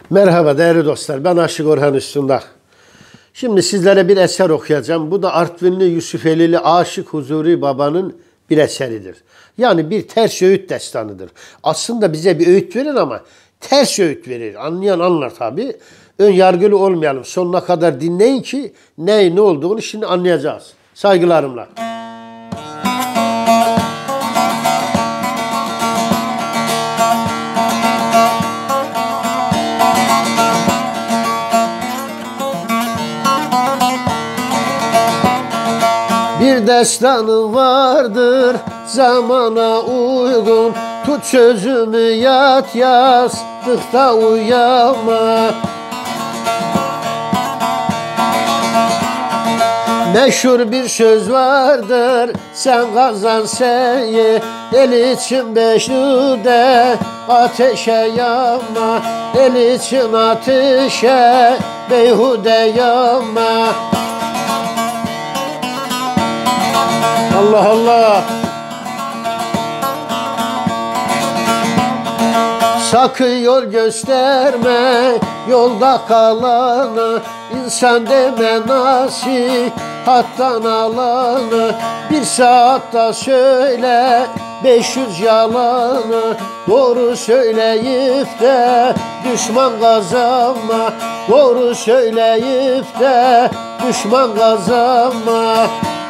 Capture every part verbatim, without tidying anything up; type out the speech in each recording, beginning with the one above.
Merhaba değerli dostlar, ben Aşık Orhan Üstündağ. Şimdi sizlere bir eser okuyacağım. Bu da Artvinli Yusufelili Aşık Huzuri Baba'nın bir eseridir. Yani bir ters öğüt destanıdır. Aslında bize bir öğüt verir ama ters öğüt verir. Anlayan anlar tabii. Ön yargılı olmayalım. Sonuna kadar dinleyin ki ne ne olduğunu şimdi anlayacağız. Saygılarımla. Bir destanı vardır zamana uygun. Tut sözümü yat yastıkta uyama. Meşhur bir söz vardır, sen kazan sen ye. El için beşlude ateşe yanma. El için ateşe beyhude yanma. Allah Allah. Sakın yol gösterme yolda kalanı. İnsan deme nasihattan alanı. Bir saatte söyle beş yüz yalanı. Doğru söyleyip de düşman kazanma. Doğru söyleyip de düşman kazanma.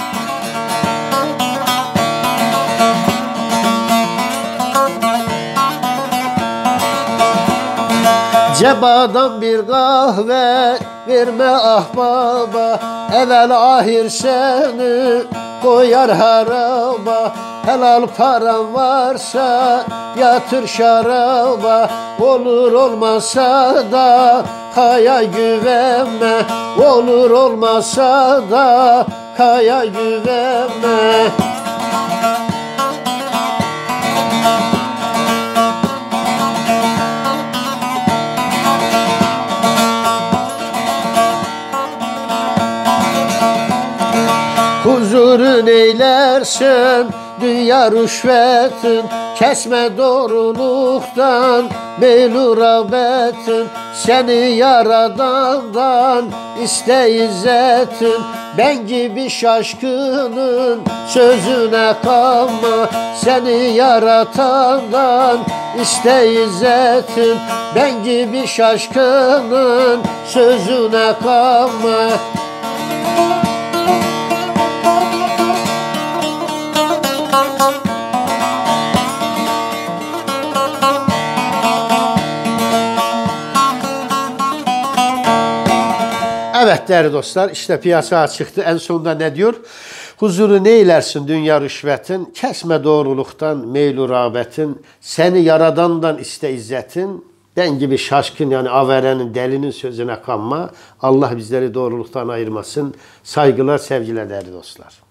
Cebadan bir kahve verme ahbaba. Evvel ahir seni koyar haraba. Helal paran varsa yatır şaraba. Olur olmasa da kaya güvenme. Olur olmasa da kaya güvenme. Huzurun eylersin dünya rüşvetin. Kesme doğruluktan meylu rağbetin. Seni yaradandan iste izzetin. Ben gibi şaşkının sözüne kanma. Seni yaratandan iste izzetin. Ben gibi şaşkının sözüne kanma. Evet değerli dostlar, işte piyasaya çıktı. En sonunda ne diyor? Huzuru neylersin dünya rüşvetin, kesme doğruluktan meylu rağbetin, seni yaradandan iste izzetin, ben gibi şaşkın yani averenin, delinin sözüne kanma. Allah bizleri doğruluktan ayırmasın. Saygılar, sevgiler değerli dostlar.